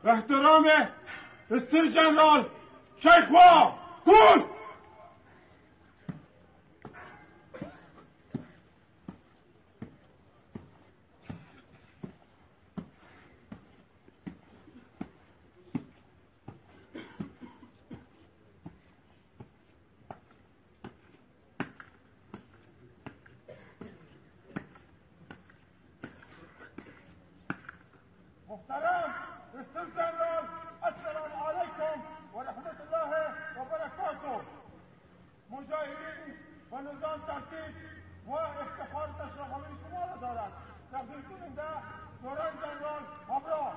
احترام استر جنرال شیخوا کن. محترم استر جنرال السلام علیکم و رحمت الله و برکاته. مجاهدین و نظام ترتیب و افتخار تشرف‌آور شما را دارد. تقدیم کننده دوران جنرال همراه.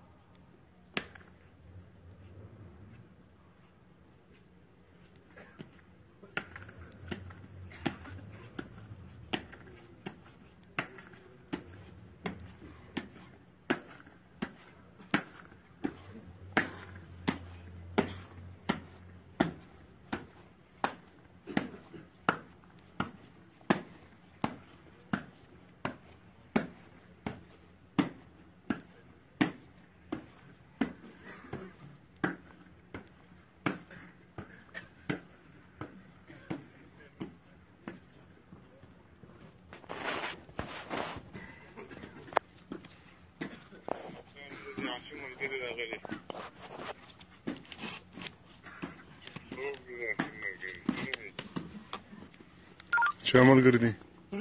چه عمل کردی؟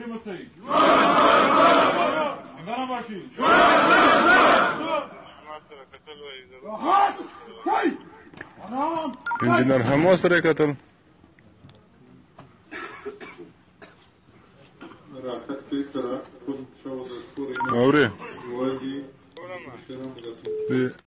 انجینر همه سره کتل اوره